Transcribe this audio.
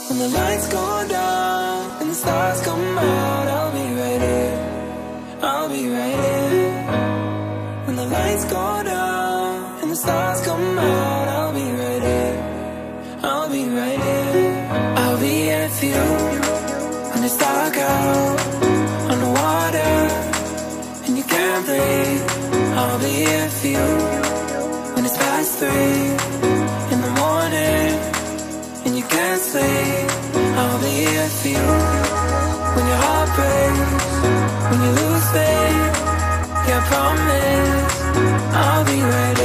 When the lights go down and the stars come out, I'll be right here. I'll be right here. When the lights go down and the stars come out, I'll be right here. I'll be right here. I'll be here for you when it's dark out on the water and you can't breathe. I'll be here for you when it's past 3 in the morning and you can't sleep. I'll be here for you when your heart breaks, when you lose faith. Yeah, I promise I'll be right